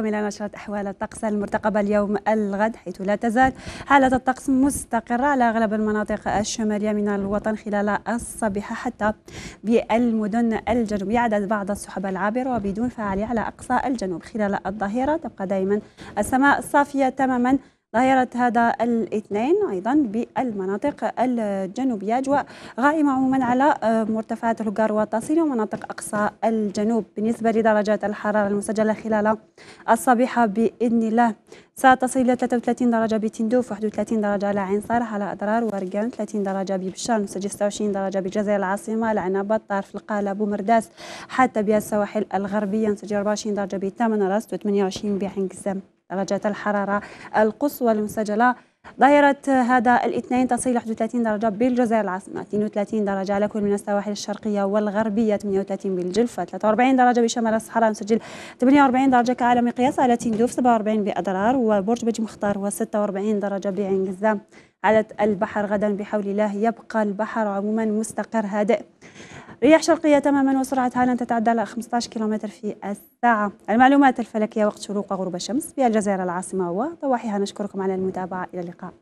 بكم إلى نشرة أحوال الطقس المرتقبة اليوم الغد، حيث لا تزال حالة الطقس مستقرة على أغلب المناطق الشمالية من الوطن خلال الصباح حتى بالمدن الجنوبية، عدا بعض السحب العابرة وبدون فعالية على أقصى الجنوب. خلال الظهيرة تبقى دائما السماء صافية تماما ظاهرة هذا الاثنين. أيضا بالمناطق الجنوبية أجواء غائمة عموما على مرتفعات الهجار والتصيل ومناطق أقصى الجنوب. بالنسبة لدرجات الحرارة المسجلة خلال الصباح بإذن الله ستصل إلى 33 درجة بتندوف، 31 درجة على عين صالح، على أضرار ورقان، 30 درجة ببشار، مسجل 26 درجة بجزائر العاصمة، العنبة، الطارف، القالة، بومرداس، حتى بالسواحل الغربية مسجل 24 درجة بتامن راس، 28 بعين قزام. درجات الحرارة القصوى المسجلة ظاهرة هذا الاثنين تصل 31 درجة بالجزائر العاصمة، 32 درجة على كل من السواحل الشرقية والغربية، 38 بالجلفة، 43 درجة بشمال الصحراء مسجل 48 درجة كعلى مقياس، على تندوف 47 بأضرار وبرج بجي مختار و46 درجة بعين قزام. على البحر غدا بحول الله يبقى البحر عموما مستقر هادئ، رياح شرقية تماما وسرعتها لن تتعدى على 15 كم في الساعة. المعلومات الفلكية وقت شروق وغروب الشمس بالجزائر العاصمة وضواحيها. نشكركم على المتابعة، إلى اللقاء.